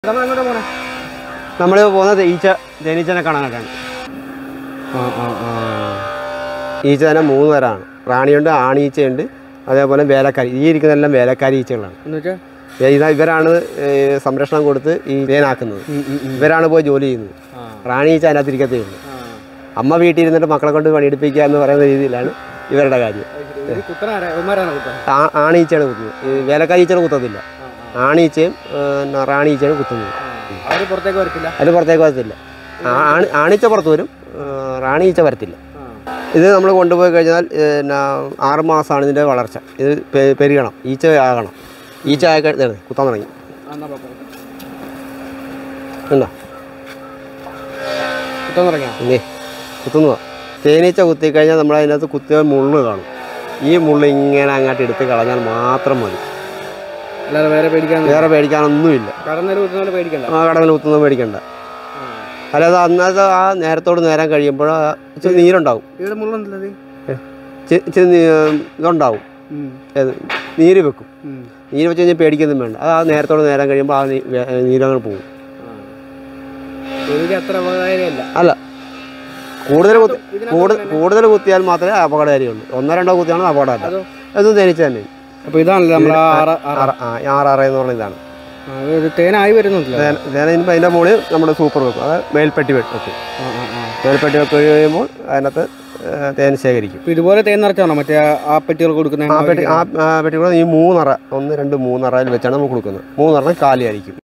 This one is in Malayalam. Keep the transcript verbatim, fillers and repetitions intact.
നമ്മൾ പോകുന്നത് ഈച്ച തേനീച്ചനെ കാണാനായിട്ടാണ്. ആ ആ ആ ഈച്ച തന്നെ മൂന്ന് തരമാണ്. റാണിയുണ്ട്, ആണീച്ചയുണ്ട്, അതേപോലെ വേലക്കാരി. ഈ ഇരിക്കുന്നതെല്ലാം വേലക്കാരി ഈച്ചകളാണ്. ഇതാ ഇവരാണ് സംരക്ഷണം കൊടുത്ത് ഈ തേനാക്കുന്നത്. ഇവരാണ് പോയി ജോലി ചെയ്യുന്നത്. റാണി ഈച്ച അതിനകത്ത് ഇരിക്കത്തേ ഉള്ളൂ. അമ്മ വീട്ടിൽ ഇരുന്നിട്ട് മക്കളെ കൊണ്ട് പണിയെടുപ്പിക്കുക എന്ന് പറയുന്ന രീതിയിലാണ് ഇവരുടെ കാര്യം. ആണീച്ചയാണ് കുത്തുന്നത്. വേലക്കാരി ഈച്ചകൾ കുത്തത്തില്ല. ആണീച്ചയും റാണീച്ചയാണ് കുത്തുന്നത്. അത് പുറത്തേക്ക് വരത്തില്ല. അത് പുറത്തേക്ക് വരത്തില്ല. ആണീച്ച പുറത്ത് വരും, റാണീച്ച വരത്തില്ല. ഇത് നമ്മൾ കൊണ്ടുപോയി കഴിഞ്ഞാൽ പിന്നെ ആറ് മാസമാണ് ഇതിൻ്റെ വളർച്ച. ഇത് പെരുകണം, ഈച്ച ആകണം. ഈച്ച ആയി കഴിഞ്ഞാൽ കുത്താൻ തുടങ്ങി. ഉണ്ടോ കുത്താൻ തുടങ്ങിയാ ഇല്ലേ കുത്തുന്നതാ. തേനീച്ച കുത്തിക്കഴിഞ്ഞാൽ നമ്മളതിനകത്ത് കുത്തിയ മുള്ള് കാണും. ഈ മുള്ള് ഇങ്ങനെ അങ്ങോട്ട് എടുത്ത് കളഞ്ഞാൽ മാത്രം മതി. അല്ലാതെ വേറെ പേടിക്കാൻ വേറെ പേടിക്കാനൊന്നുമില്ല. കടന്നൽ കുത്തുന്നത് പേടിക്കണ്ട. ആ കടന്നൽ കുത്തുന്നത് പേടിക്കണ്ട. അല്ലാതെ അന്നത്തെ ആ നേരത്തോട് നേരം കഴിയുമ്പോൾ ഇച്ചിരി നീരുണ്ടാവും. ഇതുണ്ടാവും, നീര് വെക്കും. നീര് വെച്ച് കഴിഞ്ഞാൽ പേടിക്കൊന്നും വേണ്ട. അത് ആ നേരത്തോട് നേരം കഴിയുമ്പോൾ ആ നീരങ്ങനെ പോകും. അല്ല, കൂടുതൽ കുത്തി കൂടുതൽ കൂടുതൽ കുത്തിയാൽ മാത്രമേ അപകടകാരിയുള്ളൂ. ഒന്നോ രണ്ടോ കുത്തിയാണ് അപകടമല്ല. അതൊന്നും തേനീച്ച തന്നെ. അപ്പോൾ ഇതാണല്ലോ നമ്മൾ ആറാറ് എന്ന് പറഞ്ഞ ഇതാണ്. തേനായി വരുന്നുണ്ടല്ലോ. തേന ഇനിയിപ്പോൾ അതിൻ്റെ മുകളിൽ നമ്മുടെ സൂപ്പർ വെക്കും. അത് മേൽപ്പെട്ടി വെക്കും. മേൽപ്പെട്ടി വെക്ക് കഴിയുമ്പോൾ അതിനകത്ത് തേൻ ശേഖരിക്കും. ഇതുപോലെ തേൻ നിറച്ചാണോ മറ്റേ ആ പെട്ടികൾ കൊടുക്കുന്നത്? ആ പെട്ടി ആ പെട്ടി കൂടെ ഈ മൂന്നറ, ഒന്ന് രണ്ട് മൂന്നറയിൽ വെച്ചാണ് നമുക്ക് കൊടുക്കുന്നത്. മൂന്നറ കാലിയായിരിക്കും.